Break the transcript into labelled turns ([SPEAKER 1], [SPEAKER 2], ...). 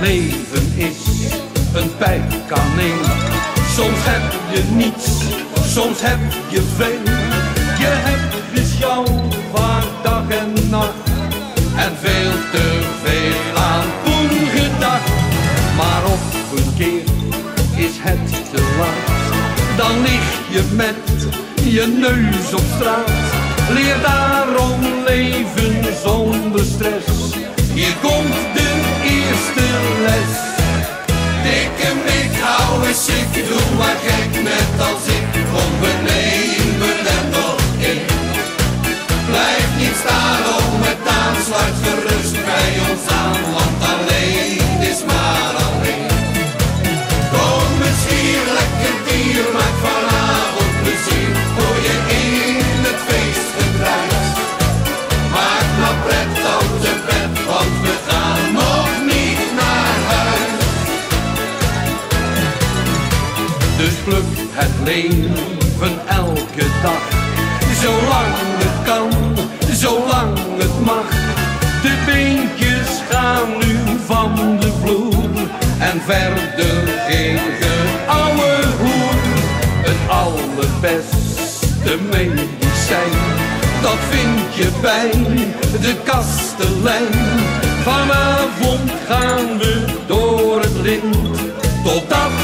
[SPEAKER 1] leven is een pijpkaneel. Soms heb je niets, soms heb je veel. Je hebt dus jou vaak dag en nacht en veel te veel aan poen gedacht. Maar op een keer is het te laat. Dan lig je met je neus op straat. Leer daarom leven zonder stress. Hier komt de eerste les. Dikke Mik, hou eens ik, doe maar gek net als ik. Kom beneden, belendel in. Blijf niet staan, om het aan, sluit gerust bij ons aan. Want alleen is maar alleen. Kom eens hier, lekker bier, maak vanavond plezier. Hoor je in het feestgedruis. Maak nou pret op de bed, want we gaan nog niet naar huis. Dus pluk het leven elke dag, zolang het kan, zolang het mag. De beentjes gaan nu van de vloer en verder geen ouwe hoer. Het allerbeste medicijn, dat vind je bij de kastelein. Vanavond gaan we door het lint, totdat